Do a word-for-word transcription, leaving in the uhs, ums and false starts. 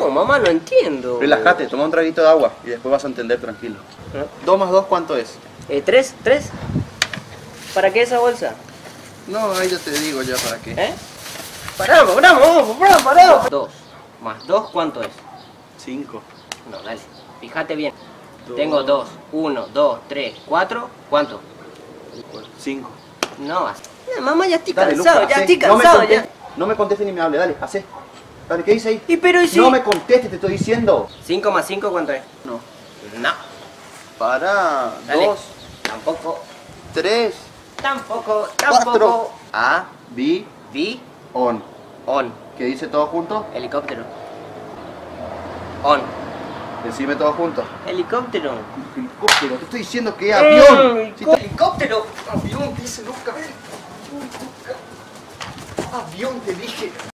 No, mamá, no entiendo. Relájate, toma un traguito de agua y después vas a entender tranquilo. ¿Eh? dos más dos, ¿cuánto es? Eh, ¿Tres? ¿Tres? ¿Para qué esa bolsa? No, ahí yo te digo ya para qué. ¿Eh? Paramos, paramos, paramos, paramos. Dos. Más dos, ¿cuánto es? cinco. No, dale. Fíjate bien. Dos. Tengo dos. Uno, dos, tres, cuatro. ¿Cuánto? cinco. No, así. Eh, mamá, ya estoy Dale, cansado, Luca, ya hacé. estoy No me cansado, ya. contestes, no me contestes ni me hable, dale, hacé. Dale, ¿qué dice ahí? ¿Y pero y si? No me contestes, te estoy diciendo. ¿Cinco más cinco cuánto es? No. No. Para. Dale. Dos. Tampoco. Tres. Tampoco. Cuatro. Tampoco. A, B, Vi. on. On. ¿Qué dice todo junto? Helicóptero. On. Decime todo junto. Helicóptero. Helicóptero, te estoy diciendo que es avión. Eh, Si te- Helicóptero. Avión, dice Luca. Avión, te dije.